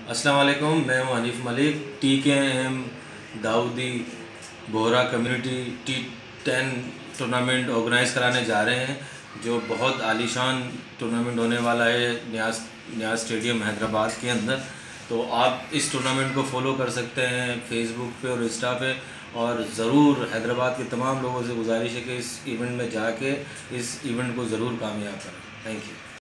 अस्सलाम वालेकुम, मैं हूं Hanif Malik. TKM Dawoodi Bohra community T10 tournament organise कराने जा रहे हैं, जो बहुत आलीशान टूर्नामेंट होने वाला है न्याज स्टेडियम हैदराबाद के अंदर। तो आप इस टूर्नामेंट को फॉलो कर सकते हैं फेसबुक पे और इंस्टा पे, और ज़रूर हैदराबाद के तमाम लोगों से गुजारिश है कि इस इवेंट में जाके इस इवेंट को ज़रूर कामयाब करें। Thank you.